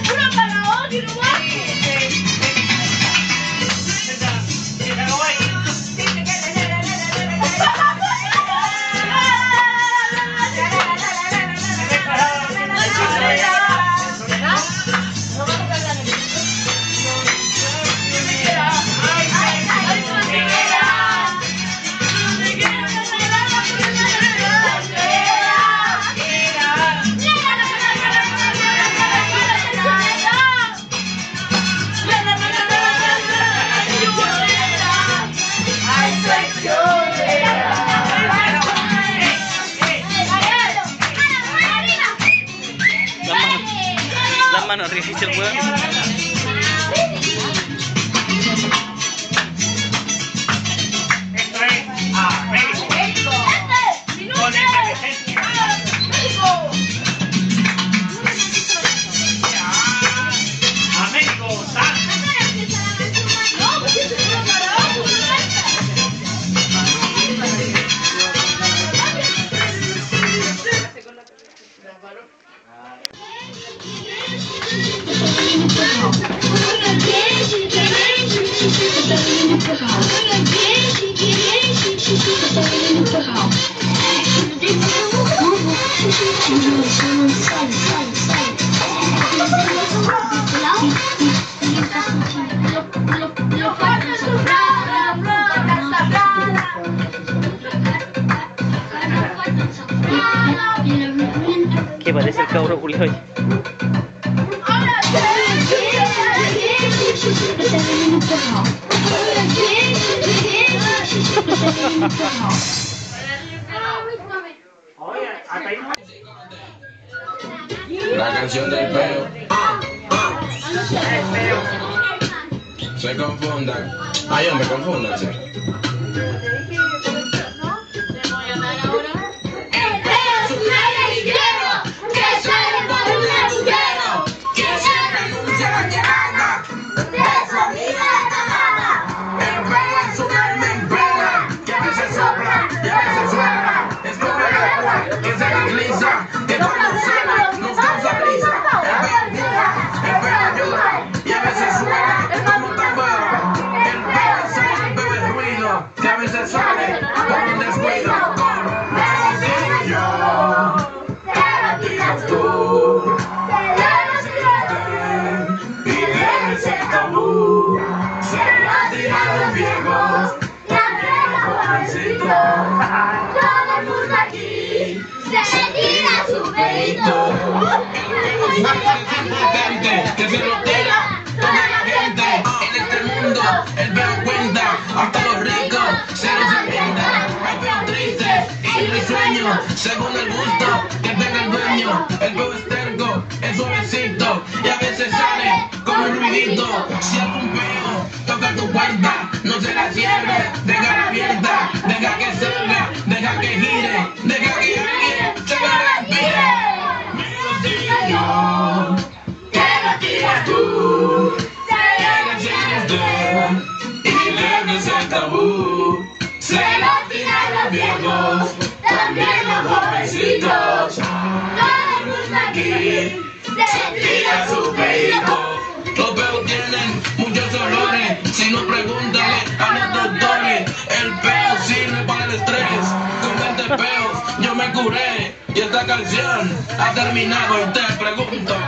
Mano, rígese el huevo. Esto es México. Con efervescencia. A México, ¿Qué parece el cabro Julio hoy? La canción del peo. Se confundan. Ay, hombre, confúndanse. Que se lo tira toda la gente en este mundo. El veo cuenta, hasta los ricos se los inventa. Hay veo triste y risueño, según el gusto que tenga el dueño. El veo es terco, es suavecito y a veces sale con un ruidito. Si algún peo toca tu puerta, no se la cierres, déjala abierta, deja que salga, deja que gire, deja que alguien se la respire. Tú, y leves el tabú, se lo tiran los viejos, también los jovencitos. Todo el mundo aquí se tira su peito. Los peos tienen muchos olores, si no pregúntale a los doctores. El peo sirve para el estrés, con 20 peos yo me curé. Y esta canción ha terminado y te pregunto.